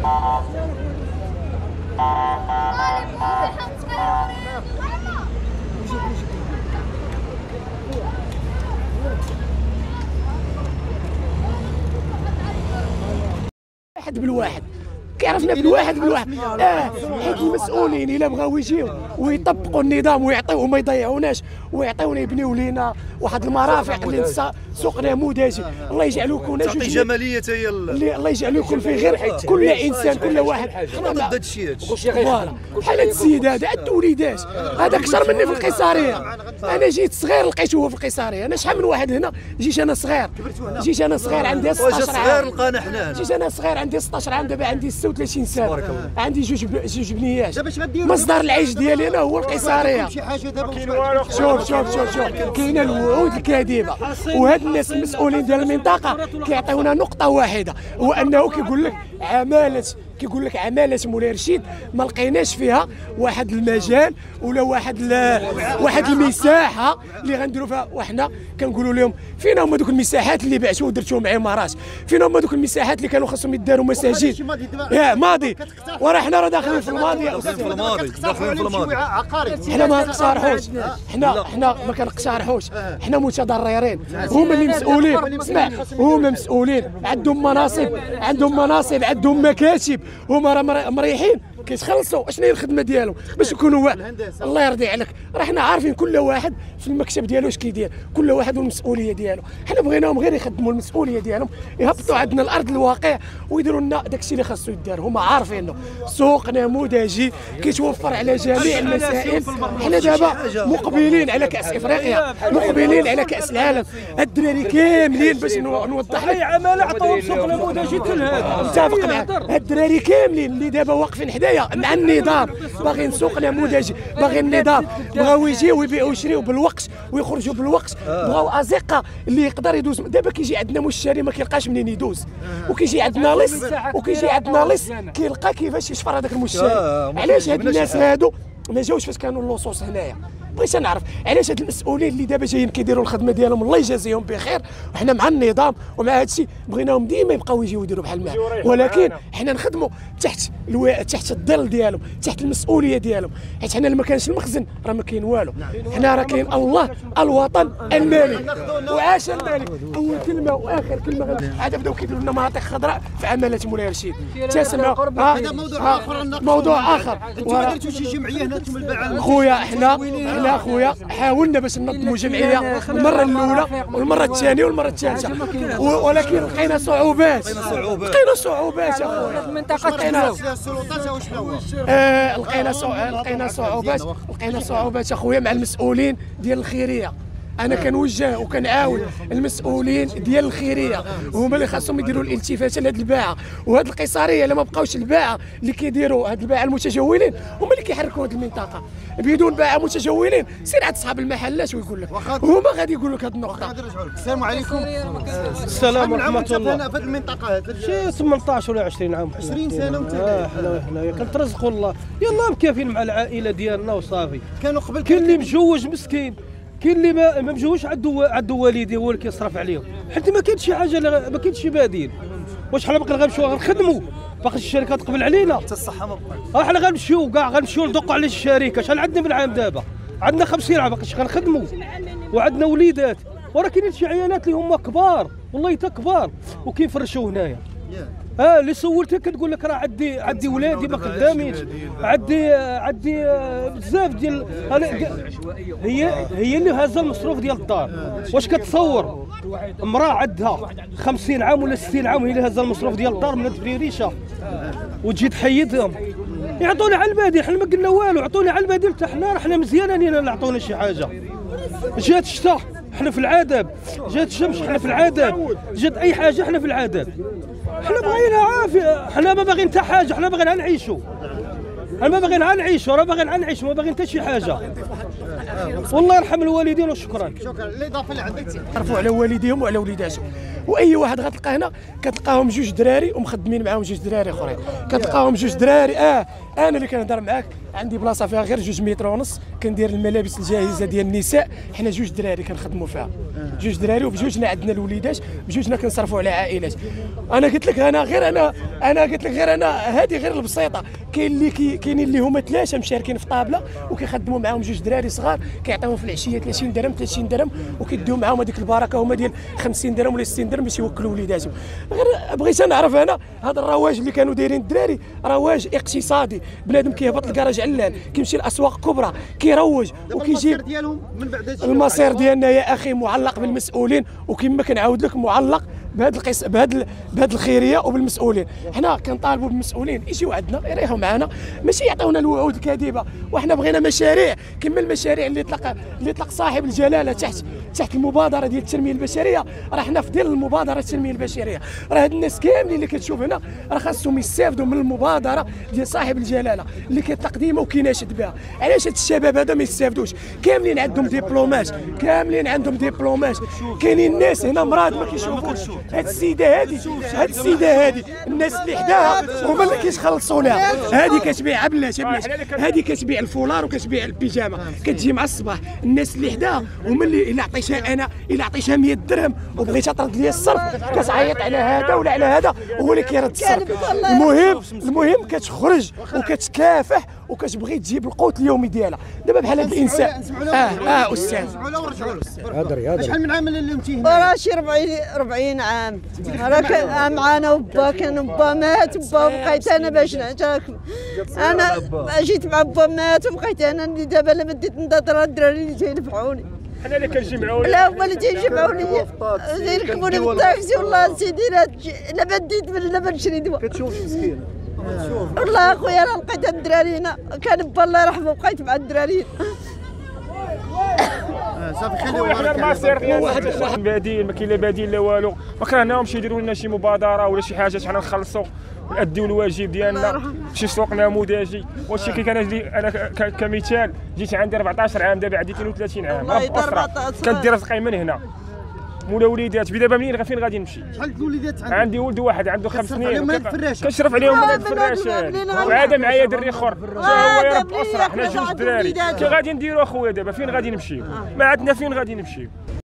واحد بالواحد كيعرفنا بالواحد حيت المسؤولين الا بغاو يجيو ويطبقوا النظام ويعطيو ما يضيعوناش ويعطيونا يبنيو لينا واحد المرافق اللي سوق نموذجي. الله يجعلو يكون تعطي جماليه هي الله يجعلو يكون فيه غير كل انسان كل واحد. حنا ضد هذا الشيء فوالا بحال هاد السيد هذا التوليدات هذا اكثر مني في القيصريه. انا جيت صغير لقيته هو في القيصريه. انا شحال من واحد هنا جيت انا صغير عندي 16 عام. لقانا حنا جيت انا صغير عندي 16 عام دابا عندي 36 سنه. عندي جوج بنيات. مصدر العيش ديالي انا هو القيصريه. شوف كاينه الوعود الكاذبه وهاد الناس المسؤولين ديال المنطقه كيعطيونا نقطه واحده هو انه كيقول لك عماله مولاي رشيد ما لقيناش فيها واحد المجال ولا واحد المساحه اللي غنديروا فيها. وحنا كنقولوا لهم فين هما دوك المساحات اللي بعتوا ودرتوهم عمارات؟ فين هما دوك المساحات اللي كانوا خاصهم يداروا مساجد؟ ماضي وراه حنا راه داخلين في الماضي. حنا ما كنقترحوش، حنا ما كنقترحوش، حنا متضررين. هما اللي مسؤولين، اسمع، هما مسؤولين، عندهم مناصب، عندهم مكاتب، هما راه مريحين كيتخلصوا. اشنو هي الخدمه ديالهم باش يكونوا الله يرضي عليك؟ راه حنا عارفين كل واحد في المكتب ديالو اش كيدير، كل واحد والمسؤوليه ديالو. حنا بغيناهم غير يخدموا المسؤوليه ديالهم، يهبطوا عندنا الارض الواقع ويديروا لنا داكشي اللي خاصو يدار. هما عارفينه سوق نموذجي كيتوفر على جميع المسائل. حنا دابا مقبلين على كاس افريقيا، مقبلين على كاس العالم. هاد الدراري كاملين باش نوضح لك اي عماله عطاوهم سوق نموذجي كل هذا. متفق معاك. هاد الدراري كاملين اللي دابا واقفين حدايا مع النظام باغيين سوق نموذجي، باغيين النظام، بغاو يجيو ويبيعوا ويشريو بالوقت ويخرجوا بالوقت، بغاو ازقه اللي يقدر يدوز. دابا كيجي عندنا مشتري ما كيلقاش منين يدوز، وكيجي عندنا لص كيلقى كيفاش يشفر هذاك المشتري. علاش هاد الناس هادو ما جاوش فاش كانوا اللصوص هنايا؟ بغيت نعرف علاش هاد المسؤولين اللي دابا جايين كيديروا الخدمه ديالهم الله يجازيهم بخير، وحنا مع النظام ومع هذا الشيء بغيناهم ديما يبقاو يجيو يديروا بحال ما، ولكن حنا نخدموا تحت الظل ديالهم، تحت المسؤوليه ديالهم، حيت حنا ما كانش المخزن راه ما كاين والو. حنا راه كاين الله، الوطن، الملك، وعاش الملك. اول كلمه واخر كلمه عاد بداو كيديروا لنا مناطق خضراء في عماله مولاي رشيد. هذا موضوع اخر. انتم درتوا شي جمعيه هنا انتم الباعه؟ خويا حنا خويا حاولنا باش ننظموا جمعيه المره الاولى والمره الثانيه والمره الثالثه، ولكن لقينا صعوبات يا خويا. المنطقه لقينا صعوبات يا خويا مع المسؤولين ديال الخيريه. انا كنوجه وكنعاون المسؤولين ديال الخيريه، هما اللي خاصهم يديروا الالتفات لهاد الباعه وهاد القيصريه. الا ما بقاوش الباعه اللي كيديروا هاد الباعه المتجولين هما اللي كيحركوا هاد المنطقه. بدون باعه متجولين سير عند صحاب المحلات ويقول لك هما غادي يقولوا لك هاد النقطه. السلام عليكم. السلام ورحمه الله. في هاد المنطقه هاد شي 18 ولا 20 عام. 20 سنه وانت حنايا كنترزقوا الله، يلاه مكافين مع العائله ديالنا وصافي. كانوا قبل كاين اللي مجوج مسكين، كاين اللي ما مجوش عنده والديه هو اللي كيصرف عليهم، حيت ما كاينش شي حاجه، ما كاينش شي بديل. واش حنا باقي غنمشيو غنخدموا؟ باقي الشركات قبل علينا حتى الصحه ما بقاش. حنا غنمشيو كاع ندقوا على الشركه. شحال عندنا من عام دابا؟ عندنا 50 عام باقيش غنخدموا، وعندنا وليدات، وراه كاينين شي عيالات اللي هما كبار والله حتى كبار وكيفرشوا هنايا. اللي سولتها كتقول لك راه عندي ولادي ما خدامينش، عندي بزاف ديال هي اللي هازه المصروف ديال الدار. واش كتصور امراه عندها 50 عام ولا 60 عام هي اللي هازه المصروف ديال الدار من هاد الفريريشه وتجي تحيدهم؟ يعطونا على البديل، حنا ما قلنا والو، عطونا على البديل حتى حنا مزيانين اللي عطونا شي حاجه. جات الشتا حنا في العذاب، جات الشمس حنا في العذاب، جات اي حاجه حنا في العذاب. حنا بغينا عافيه، حنا ما باغيين حتى حاجه، حنا باغيين نعيشوا، حنا ما باغيين نعيشوا، راه باغيين نعيشوا، ما باغيين حتى شي حاجه. والله يرحم الوالدين وشكرا. شكرا. الاضافه اللي عندك عرفوا على والديهم وعلى وليداتهم، واي واحد غتلقى هنا كتلقاهم جوج دراري ومخدمين معاهم جوج دراري اخرين، كتلقاهم جوج دراري. انا اللي كنهضر معاك عندي بلاصه فيها غير 2 متر ونص كندير الملابس الجاهزه ديال النساء، حنا جوج دراري كنخدموا فيها، جوج دراري وبجوجنا عندنا الوليدات، بجوجنا كنصرفوا على عائلات. انا قلت لك انا قلت لك غير انا هذه غير البسيطه. كاين اللي كاينين اللي هما 3 مشاركين في طابله وكيخدموا معاهم جوج دراري صغار، كيعطيوهم في العشيه 30 درهم 30 درهم وكيديو معاهم هذيك البركه هما ديال 50 درهم ولا 60 درهم باش يوكلوا وليداتهم. غير بغيت نعرف انا هذا الرواج اللي كانوا دايرين الدراري رواج اقتصادي، بنادم كيهبط الكراج علال كيمشي لاسواق كبرى كيروج وكيجيب ديالهم من بعد هادشي. المصير ديالنا يا اخي معلق بالمسؤولين، وكما كنعاود لك معلق بهذا الخيريه وبالمسؤولين. حنا كنطالبوا بالمسؤولين يجيو عندنا يريحوا معنا، ماشي يعطيونا الوعود الكاذبه. وحنا بغينا مشاريع كما المشاريع اللي طلق صاحب الجلاله تحت المبادره ديال التنميه البشريه. راه حنا في ديال المبادره التنميه البشريه، راه هاد الناس كاملين اللي كتشوف هنا راه خاصهم يستافدوا من المبادره ديال صاحب الجلاله اللي كيطلق ديما وكيناشد بها. علاش هاد الشباب هذا ما يستافدوش؟ كاملين عندهم دبلومات، كاينين الناس هنا مراد ما كيشوفوش. هاد السيده هادي الناس اللي حداها هما اللي كيتخلصوا لها. هادي كتبيع بلاش هادي كتبيع الفولار وكتبيع البيجامه، كتجي مع الصباح. الناس اللي حداها هما اللي الا عطيتها 100 درهم وبغيتها ترد لي الصرف كتعيط على هذا ولا على هذا وهو اللي كيرد الصرف. المهم كتخرج وكتكافح وكتبغي تجيب القوت اليومي ديالها. دابا بحال هذا الانسان استاذ هضري شحال من عام اللي انت هنا؟ راه شي 40 عام. راه كان معانا وبا، كان با مات بقيت انا باش نعتاكم. انا جيت مع با مات وبقيت انا اللي دابا لما بديت نضرب الدراري اللي تينفعوني. حنا اللي كنجمعوا لا هما اللي تيجمعوني يركبوني في الطاكسي. والله سيدي لا بديت لا نشري دواء. كتشوف مسكين. والله اخويا انا لقيت الدراري هنا، كان با الله يرحمه بقيت مع الدراري. صافي خويا حنا المصير ديالنا بديل، ما كاين لا بديل لا والو. ما كرهناهمش يديروا لنا شي مبادره ولا شي حاجه حنا نخلصوا ونأديو الواجب ديالنا في شي سوق نموذجي. وهادشي كي كان انا كمثال جيت عندي 14 عام، دابا عندي 32 عام، راه اسره كندير رزقي من هنا مولا وليدات. دابا منين فين غادي نمشي؟ شحال د الوليدات عندك؟ عندي ولد واحد عنده 5 سنين كنشرف عليهم من هاد الفراشات، وعاد معايا دري اخر هو يربي اسره. حنا 2 دراري كي غادي نديرو اخويا؟ دابا فين غادي نمشيو؟ ما عندنا فين غادي نمشيو.